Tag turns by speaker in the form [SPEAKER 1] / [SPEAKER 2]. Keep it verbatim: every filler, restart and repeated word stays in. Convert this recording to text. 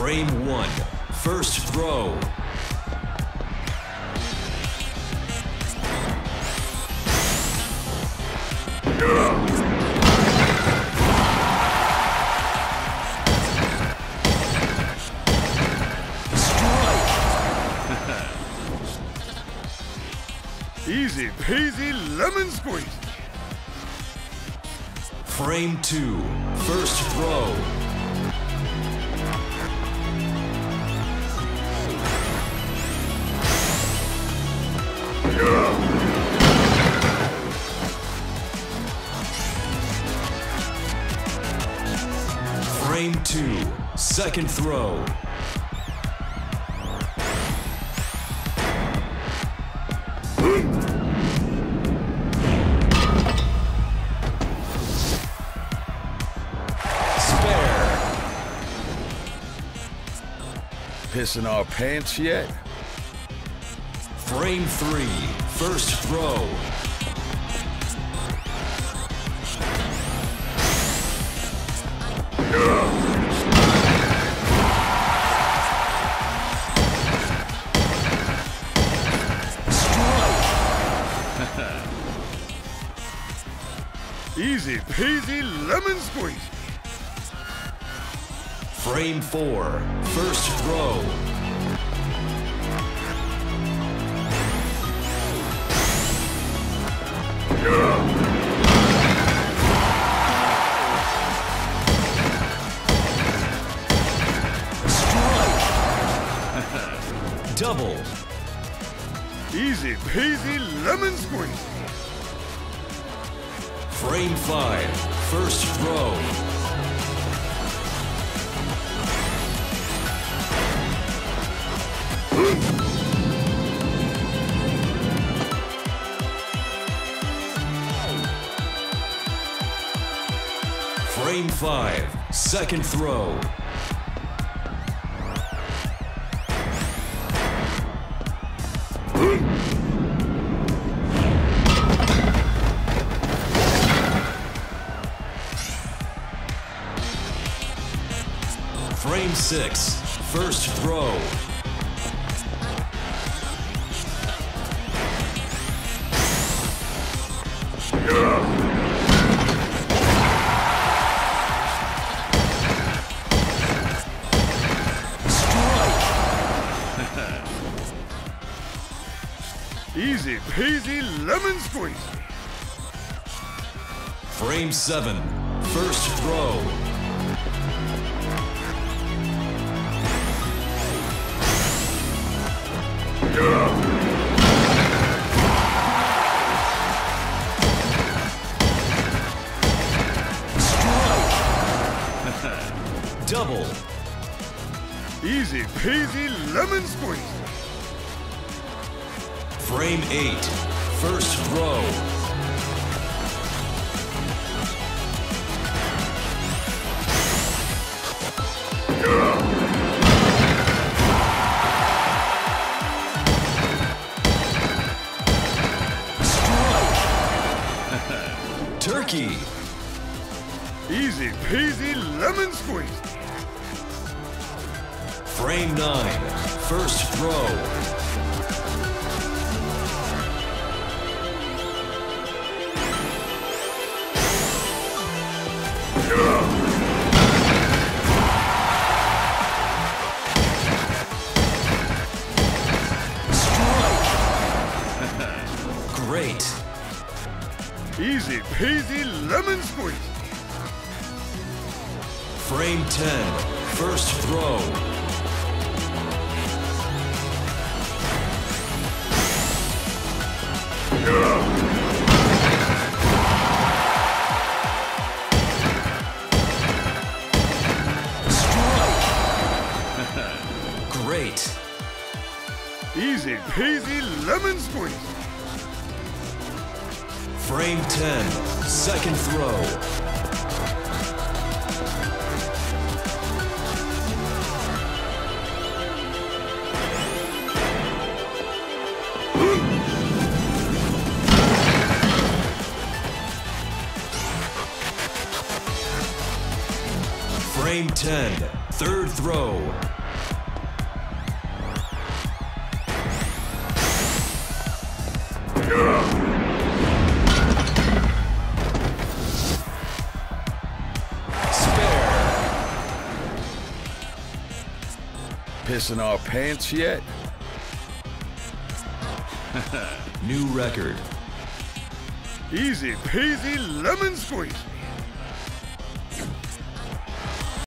[SPEAKER 1] Frame one, first throw.
[SPEAKER 2] Easy peasy lemon squeeze.
[SPEAKER 1] Frame two, first throw. Frame two, second throw.
[SPEAKER 2] Pissing our pants yet?
[SPEAKER 1] Frame three, first throw.
[SPEAKER 2] Easy peasy lemon squeeze.
[SPEAKER 1] Frame four, first throw. Strike! Double.
[SPEAKER 2] Easy peasy lemon squeeze.
[SPEAKER 1] Frame five, first throw. Frame five, second throw. Frame six, first throw.
[SPEAKER 2] Easy peasy lemon squeeze.
[SPEAKER 1] Frame seven, first throw. Strike! Double.
[SPEAKER 2] Easy peasy lemon squeeze.
[SPEAKER 1] Frame eight, first throw. Strike! Turkey.
[SPEAKER 2] Easy peasy lemon squeeze.
[SPEAKER 1] Frame nine, first throw. Great.
[SPEAKER 2] Easy peasy lemon squeeze.
[SPEAKER 1] Frame ten, first throw. Strike! Great.
[SPEAKER 2] Easy peasy lemon squeeze.
[SPEAKER 1] Frame ten, second throw. Frame ten, third throw.
[SPEAKER 2] Pissing our pants yet?
[SPEAKER 1] New record.
[SPEAKER 2] Easy peasy lemon squeeze.